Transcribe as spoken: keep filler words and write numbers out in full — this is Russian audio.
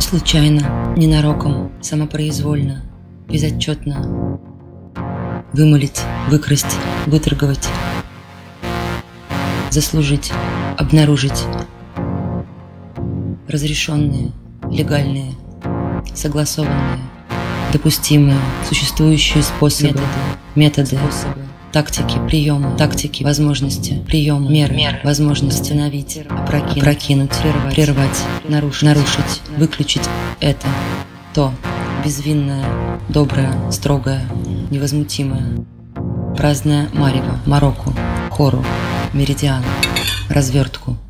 Случайно, ненароком, самопроизвольно, безотчетно. Вымолить, выкрасть, выторговать. Заслужить, обнаружить. Разрешенные, легальные, согласованные, допустимые, существующие способы, методы, методы способы, тактики, приемы, тактики, возможности, приемы, меры, меры возможности, остановить, опрокинуть, опрокинуть прервать, прервать, нарушить, нарушить, выключить это, то, безвинное, доброе, строгое, невозмутимое, праздное марево, мороку, хору, меридиан, развертку.